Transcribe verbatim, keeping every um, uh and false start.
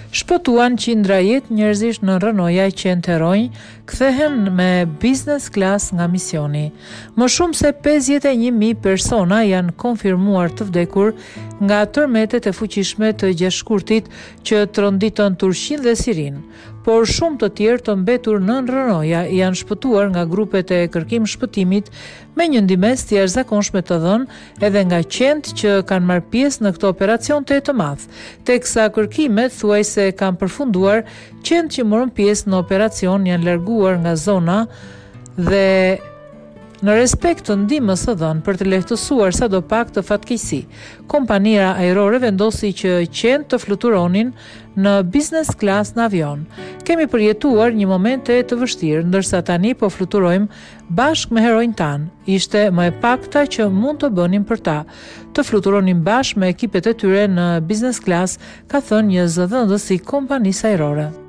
Shpëtuan qindra jetë njerëzish në rënoja i qenë heronj, kthehen me business class nga misioni. Më shumë se pesëdhjetë e një mijë persona janë konfirmuar të vdekur nga tërmetet e fuqishme të gjashkurtit që tronditën Turqinë dhe Sirinë, por shumë të tjerë të mbetur nën rënoja janë shpëtuar nga grupet e kërkim shpëtimit me një ndihmës të jashtëzakonshme të dhënë edhe nga qentë që kanë marrë pjesë në këtë operacion të të madh, teksa kërkimet thuajse kanë përfunduar, qentë që morën pjesë në operacion janë larguar nga zona dhe në respekt të ndihmës së dhënë për të lehtësuar sadopak të fatkeqësi, kompania ajrore vendosi që qentë të fluturonin në business class në avion. Kemi përjetuar një momente të vështirë, ndërsa tani po fluturojmë bashkë me heronjtë tanë. Ishte më e pakta që mund të bënim për ta, të fluturonin bashkë me ekipet e tyre në business class, ka thënë një zëdhënës i kompanisë ajrore.